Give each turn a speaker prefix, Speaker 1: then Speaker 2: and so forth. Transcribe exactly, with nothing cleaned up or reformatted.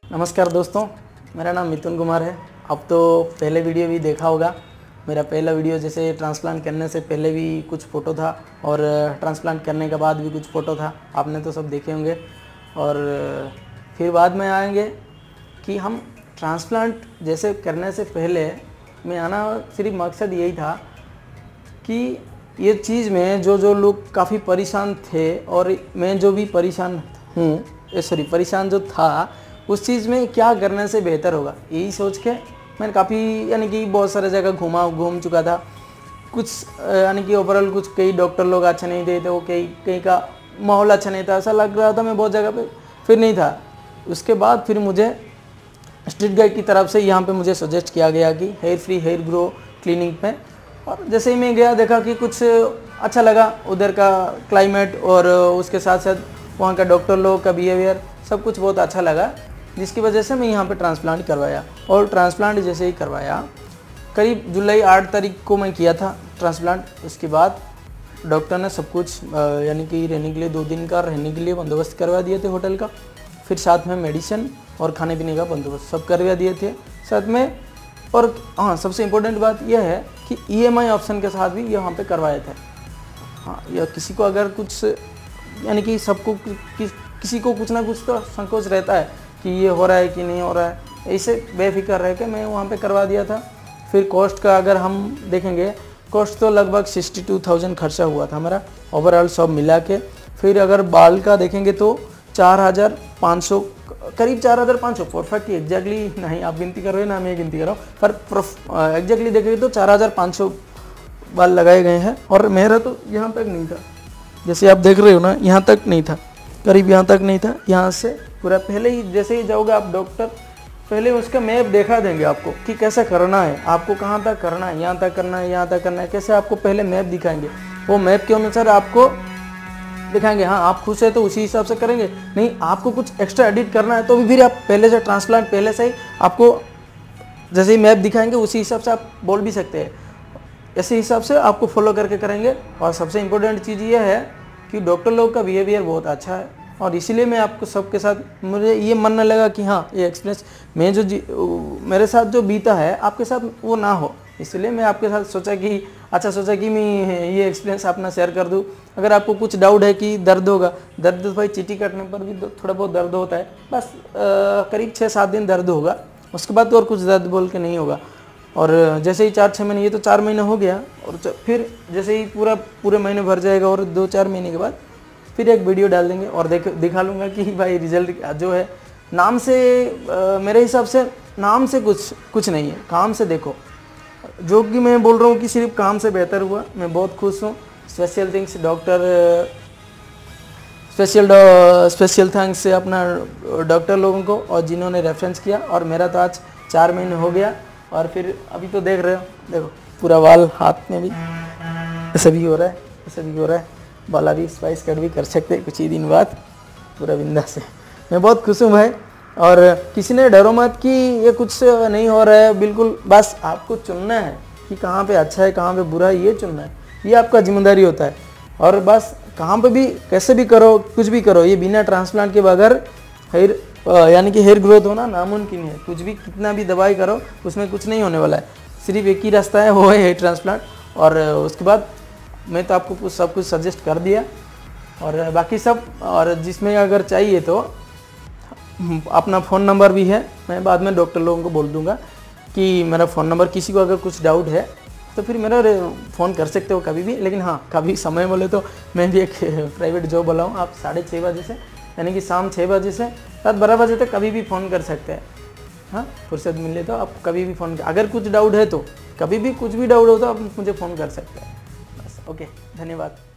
Speaker 1: नमस्कार दोस्तों, मेरा नाम मिथुन कुमार है। अब तो पहले वीडियो भी देखा होगा। मेरा पहला वीडियो जैसे ट्रांसप्लांट करने से पहले भी कुछ फ़ोटो था और ट्रांसप्लांट करने के बाद भी कुछ फ़ोटो था, आपने तो सब देखे होंगे। और फिर बाद में आएंगे कि हम ट्रांसप्लांट जैसे करने से पहले मैं आना सिर्फ मकसद यही था कि ये चीज़ में जो जो लोग काफ़ी परेशान थे और मैं जो भी परेशान हूँ सॉरी परेशान जो था उस चीज़ में क्या करने से बेहतर होगा, यही सोच के मैंने काफ़ी यानी कि बहुत सारे जगह घूमा घूम चुका था। कुछ यानी कि ओवरऑल कुछ कई डॉक्टर लोग अच्छे नहीं थे, तो कई कई का माहौल अच्छा नहीं था, ऐसा लग रहा था मैं बहुत जगह पे फिर नहीं था। उसके बाद फिर मुझे स्ट्रीट गाइड की तरफ से यहाँ पे मुझे सजेस्ट किया गया कि hair free hair grow clinic में। और जैसे ही मैं गया देखा कि कुछ अच्छा लगा, उधर का क्लाइमेट और उसके साथ साथ वहाँ का डॉक्टर लोग का बिहेवियर सब कुछ बहुत अच्छा लगा, जिसकी वजह से मैं यहाँ पे ट्रांसप्लांट करवाया। और ट्रांसप्लांट जैसे ही करवाया, करीब जुलाई आठ तारीख को मैं किया था ट्रांसप्लांट। उसके बाद डॉक्टर ने सब कुछ यानी कि रहने के लिए दो दिन का रहने के लिए बंदोबस्त करवा दिए थे होटल का, फिर साथ में मेडिसिन और खाने पीने का बंदोबस्त सब करवा दिए थे साथ में। और हाँ, सबसे इम्पोर्टेंट बात यह है कि ई एम आई ऑप्शन के साथ भी यहाँ पे करवाए थे। हाँ, या किसी को अगर कुछ यानी कि सबको कि, किसी को कुछ ना कुछ तो संकोच रहता है कि ये हो रहा है कि नहीं हो रहा है, ऐसे बेफिक्र रह के मैं वहाँ पे करवा दिया था। फिर कॉस्ट का अगर हम देखेंगे, कॉस्ट तो लगभग सिक्सटी टू थाउजेंड खर्चा हुआ था मेरा ओवरऑल सब मिला के। फिर अगर बाल का देखेंगे तो चार हज़ार पाँच सौ करीब चार हज़ार पाँच सौ परफेक्ट एग्जैक्टली नहीं आप गिनती कर रहे हो ना मैं गिनती कर रहा हूँ, पर एग्जैक्टली देखेंगे तो चार हज़ार पाँच सौ बाल लगाए गए हैं। और मेरा तो यहाँ तक नहीं था, जैसे आप देख रहे हो ना, यहाँ तक नहीं था, करीब यहाँ तक नहीं था। यहाँ से पूरा पहले ही जैसे ही जाओगे आप डॉक्टर पहले उसका मैप देखा देंगे आपको कि कैसे करना है, आपको कहाँ तक करना है, यहाँ तक करना है, यहाँ तक करना है, कैसे आपको पहले मैप दिखाएंगे। वो मैप के अनुसार आपको दिखाएंगे। हाँ, आप खुश है तो उसी हिसाब से करेंगे, नहीं आपको कुछ एक्स्ट्रा एडिट करना है तो भी फिर आप पहले से ट्रांसप्लांट पहले से ही आपको जैसे ही मैप दिखाएंगे उसी हिसाब से आप बोल भी सकते हैं। ऐसे हिसाब से आपको फॉलो करके करेंगे। और सबसे इम्पोर्टेंट चीज़ ये है कि डॉक्टर लोग का बिहेवियर बहुत अच्छा है, और इसीलिए मैं आपको सबके साथ मुझे ये मानने लगा कि हाँ ये एक्सपीरियंस मैं जो जी मेरे साथ जो बीता है आपके साथ वो ना हो, इसलिए मैं आपके साथ सोचा कि अच्छा सोचा कि मैं ये एक्सपीरियंस अपना शेयर कर दूँ। अगर आपको कुछ डाउट है कि दर्द होगा, दर्द तो भाई चीटी काटने पर भी थोड़ा बहुत दर्द होता है, बस आ, करीब छः सात दिन दर्द होगा, उसके बाद तो और कुछ दर्द बोल के नहीं होगा। और जैसे ही चार छः महीने, ये तो चार महीने हो गया, और फिर जैसे ही पूरा पूरे महीने भर जाएगा और दो चार महीने के बाद फिर एक वीडियो डाल देंगे और देख दिखा लूँगा कि भाई रिजल्ट जो है नाम से आ, मेरे हिसाब से नाम से कुछ कुछ नहीं है, काम से देखो। जो कि मैं बोल रहा हूँ कि सिर्फ काम से बेहतर हुआ, मैं बहुत खुश हूँ। Special things doctor special special thanks से अपना डॉक्टर लोगों को और जिन्होंने रेफरेंस किया। और मेरा तो आज चार महीने हो गया, और फिर अभी तो देख रहे हो, देखो पूरा बाल हाथ में भी ऐसे भी हो रहा है, ऐसे भी हो रहा है, बाल अभी स्पाइस कट भी कर सकते हैं कुछ ही दिन बाद, पूरा बिंदास है। मैं बहुत खुश हूँ भाई। और किसी ने डरो मत कि ये कुछ नहीं हो रहा है, बिल्कुल बस आपको चुनना है कि कहाँ पे अच्छा है कहाँ पे बुरा है, ये चुनना है, ये आपका जिम्मेदारी होता है। और बस कहाँ पे भी कैसे भी करो, कुछ भी करो, ये बिना ट्रांसप्लांट के बगैर हेयर यानी कि हेयर ग्रोथ होना नामुमकिन है। कुछ भी कितना भी दवाई करो उसमें कुछ नहीं होने वाला है, सिर्फ एक ही रास्ता है, वो है हेयर ट्रांसप्लांट। और उसके बाद मैं तो आपको कुछ सब कुछ सजेस्ट कर दिया, और बाकी सब, और जिसमें अगर चाहिए तो अपना फ़ोन नंबर भी है, मैं बाद में डॉक्टर लोगों को बोल दूंगा कि मेरा फ़ोन नंबर, किसी को अगर कुछ डाउट है तो फिर मेरा फ़ोन कर सकते हो कभी भी। लेकिन हाँ, कभी समय बोले तो मैं भी एक प्राइवेट जॉब वाला हूँ, आप साढ़े छः बजे से यानी कि शाम छः बजे से रात बारह बजे तक कभी भी फ़ोन कर सकते हैं। हाँ, फुर्सत मिले तो आप कभी भी फ़ोन, अगर कुछ डाउट है तो कभी भी कुछ भी डाउट हो तो आप मुझे फ़ोन कर सकते हैं। बस ओके, धन्यवाद।